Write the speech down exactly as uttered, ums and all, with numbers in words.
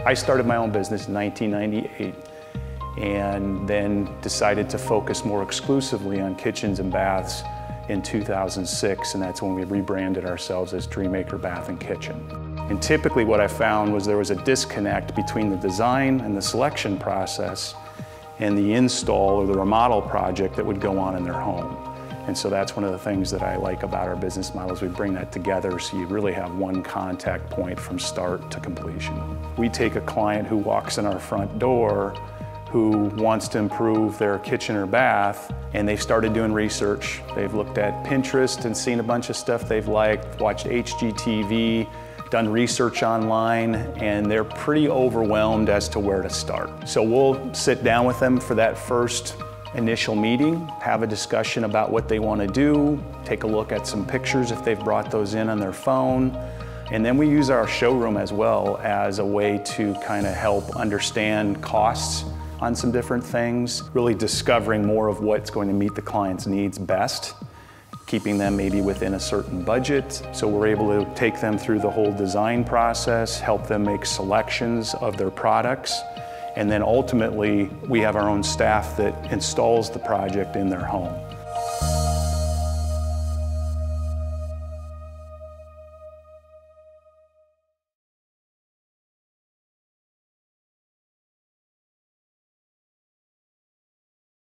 I started my own business in nineteen ninety-eight and then decided to focus more exclusively on kitchens and baths in two thousand six, and that's when we rebranded ourselves as DreamMaker Bath and Kitchen. And typically what I found was there was a disconnect between the design and the selection process and the install or the remodel project that would go on in their home. And so that's one of the things that I like about our business model is we bring that together so you really have one contact point from start to completion. We take a client who walks in our front door who wants to improve their kitchen or bath, and they've started doing research. They've looked at Pinterest and seen a bunch of stuff they've liked, watched H G T V, done research online, and they're pretty overwhelmed as to where to start. So we'll sit down with them for that first initial meeting, have a discussion about what they want to do, take a look at some pictures if they've brought those in on their phone, and then we use our showroom as well as a way to kind of help understand costs on some different things, really discovering more of what's going to meet the client's needs best, keeping them maybe within a certain budget. So we're able to take them through the whole design process, help them make selections of their products, and then ultimately we have our own staff that installs the project in their home.